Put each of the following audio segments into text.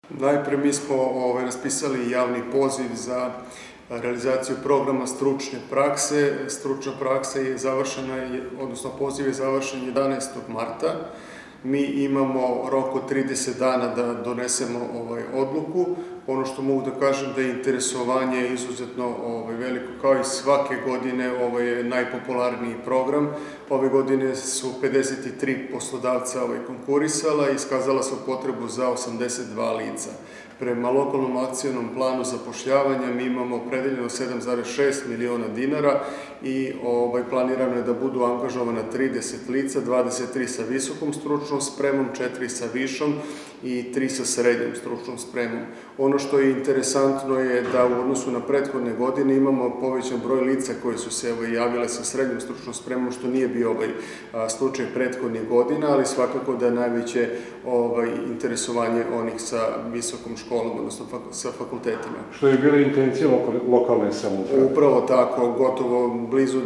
Najpre mi smo raspisali javni poziv za realizaciju programa stručne prakse. Stručna praksa je završena, odnosno poziv je završen 11. marta. Mi imamo rok od 30 dana da donesemo odluku. Ono što mogu da kažem da je interesovanje izuzetno veliko, kao i svake godine. Ovo je najpopularniji program. Ove godine su 53 poslodavca konkurisala i iskazala su potrebu za 82 lica. Prema lokalnom akcionom planu zapošljavanja mi imamo opredeljeno 7,6 miliona dinara i planirano je da budu angažovana 30 lica, 23 sa visokom stručnom spremom, 4 sa višom i 3 sa srednjom stručnom spremom. Ono što je interesantno je da u odnosu na prethodne godine imamo povećan broj lica koje su se javile sa srednjom stručnom spremom, što nije bio slučaj prethodnih godina, ali svakako da je najveće interesovanje onih sa visokom školom, odnosno sa fakultetima. Što je bila intencija lokalne samouprave? Upravo tako, gotovo blizu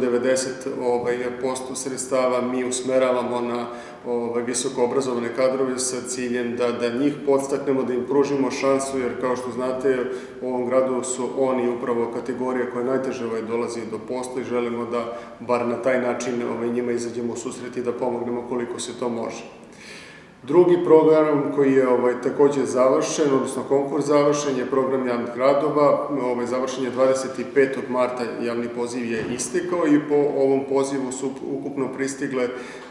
90% sredstava mi usmeravamo na visoko obrazovane kadrove sa ciljem da njih podstaknemo, da im pružimo šansu, jer kao što znate u ovom gradu su oni upravo kategorija koja najteže dolazi do posla i želimo da bar na taj način njima izađemo u susret i da pomognemo koliko se to može. Drugi program koji je takođe završen, odnosno konkurs završen, je program javnih radova. Završen je 25. marta, javni poziv je istekao i po ovom pozivu su ukupno pristigle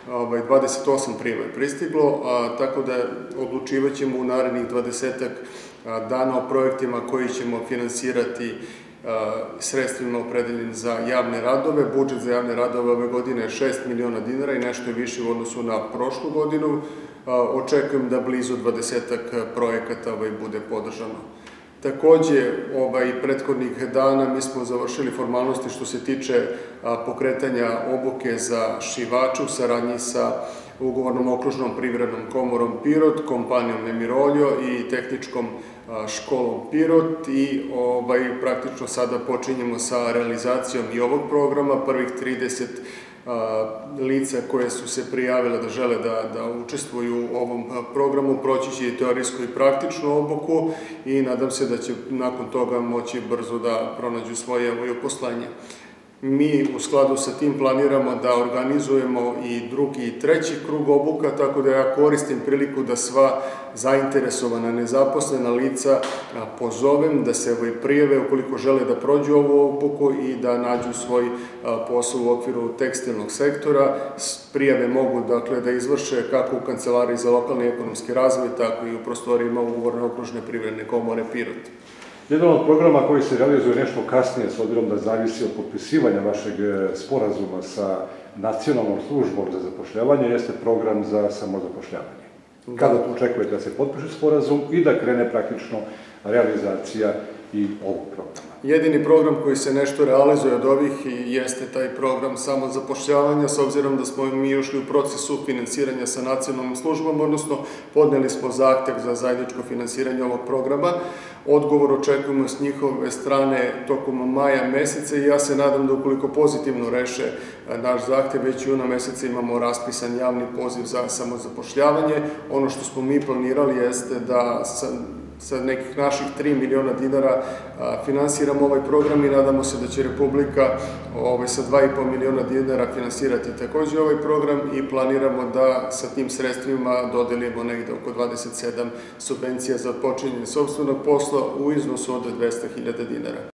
28 prijava je pristiglo, tako da odlučivat ćemo u narednih 20-ak dana o projektima koji ćemo finansirati sredstvima opredeljenim za javne radove. Budžet za javne radove ove godine je 6 miliona dinara i nešto je više u odnosu na prošlu godinu. Očekujem da blizu 20-ak projekata bude podržano. Takođe, prethodnih dana mi smo završili formalnosti što se tiče pokretanja obuke za šivače u saradnji sa Ugovornom okružnom privrednom komorom Pirot, kompanijom Emiroljo i tehničkom školom Pirot i praktično sada počinjemo sa realizacijom i ovog programa. Prvih 30 lica koje su se prijavile da žele da učestvuju u ovom programu proći će i teorijsku i praktičnu obuku i nadam se da će nakon toga moći brzo da pronađu svoje uposlenje. Mi u skladu sa tim planiramo da organizujemo i drugi i treći krug obuka, tako da ja koristim priliku da sva zainteresovana nezaposlena lica pozovem da se prijave ukoliko žele da prođu ovu obuku i da nađu svoj posao u okviru tekstilnog sektora. Prijave mogu da izvrše kako u Kancelariji za lokalni ekonomski razvoj, tako i u prostorijama Ugovorne okružne privredne komore Pirot. Jedan od programa koji se realizuje nešto kasnije, s obzirom da zavisi od potpisivanja vašeg sporazuma sa Nacionalnom službom za zapošljavanje, jeste program za samozapošljavanje. Kada očekujete da se potpiše sporazum i da krene praktično realizacija i ovog programa? Jedini program koji se nešto realizuje od ovih jeste taj program samozapošljavanja, s obzirom da smo mi ušli u procesu finansiranja sa nacionalnom službom, odnosno podneli smo zahtev za zajedničko finansiranje ovog programa. Odgovor očekujemo s njihove strane tokom maja meseca i ja se nadam da ukoliko pozitivno reše naš zahtev, već i juna meseca imamo raspisan javni poziv za samozapošljavanje. Ono što smo mi planirali jeste da sa nekih naših 3 miliona dinara finansiramo ovaj program i nadamo se da će Republika sa 2,5 miliona dinara finansirati takođe ovaj program i planiramo da sa tim sredstvima dodelimo negde oko 27 subvencija za počinjenje sopstvenog posla u iznosu od 200.000 dinara.